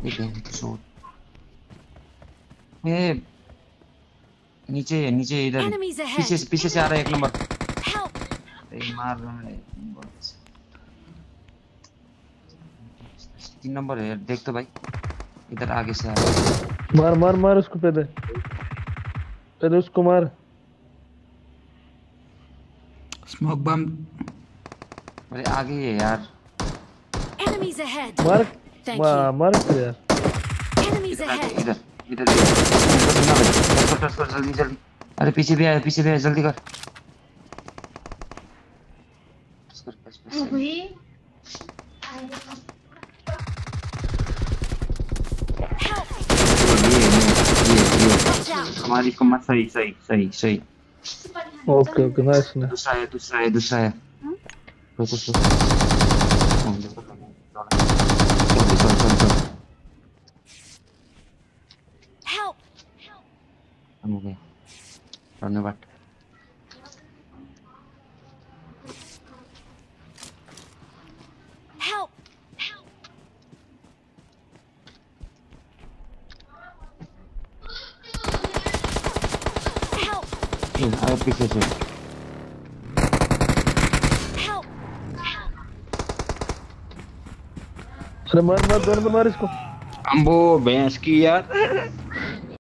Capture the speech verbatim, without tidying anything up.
ये शॉट ये नीचे नीचे इधर पीछे से पीछे से आ रहा है एक नंबर। अरे मार रहा है तीन नंबर है देख तो भाई इधर आगे से आ रहा है। मार मार मार उसको पहले पहले उसको मार। स्मोक बम अरे आगे है यार मार मार मार यार इधर इधर इधर इधर जल्दी जल्दी। अरे पीछे भी आया पीछे भी आया जल्दी कर। हमारी को मत सही सही सही सही। ओके ओके नाइस ना। दूसरा है दूसरा है दूसरा है रुको रुको Help! हम हो गए धन्यवाद। Help! आगे पीछे से Help! अरे मार मार दोनों मार इसको। अम्बो भैंस की यार।